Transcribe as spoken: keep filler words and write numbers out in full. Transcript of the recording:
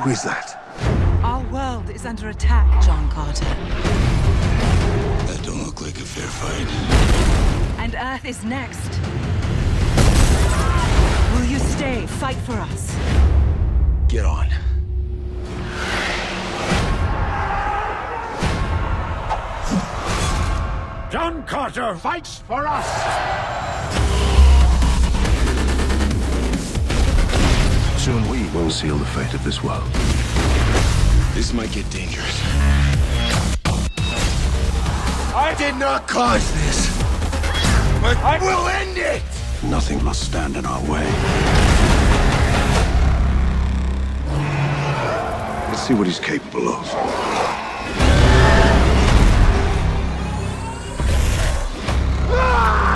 Who is that? Our world is under attack, John Carter. That don't look like a fair fight. And Earth is next. Will you stay, fight for us? Get on. John Carter fights for us! Soon we will seal the fate of this world. This might get dangerous. I did not cause this, but I will end it! Nothing must stand in our way. Let's see what he's capable of. Ah!